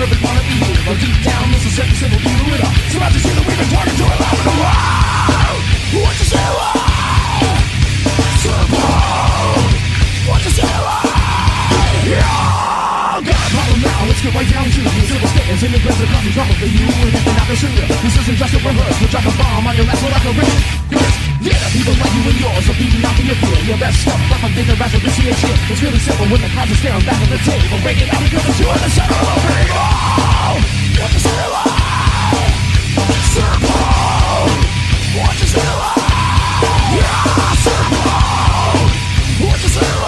imperfect wanna be you. But deep down, this is certain simple view it up. So I just hear that we've been talking to a lot of the world. What you say? What you say? Yeah! Got a problem now, let's get right down to the simple statements in the present causing trouble for you. And if they're not the shooter, this isn't just a rehearse. We'll drop a bomb on your ass like a ring. Yeah, people like you and yours are beating out for your fear. Your best stuff, like a bigger rather than see a shit. It's really simple when the cards are staring back at the table. Break it out because it's you in the center of the table. What you say? Circle. What you say? Yeah, circle. What you say?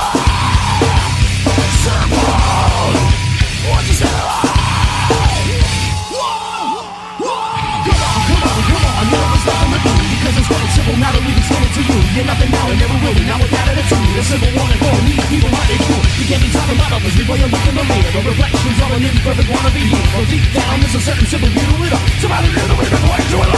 Now that we can explain it to you, you're nothing now and never will be. Now with that attitude, a simple one and four, need people minded cool. You can't be talking about others before you look in the mirror. The reflections on an imperfect wanna be here. Well, deep down, there's a certain simple view to it up. Somebody knew that we've been going to it.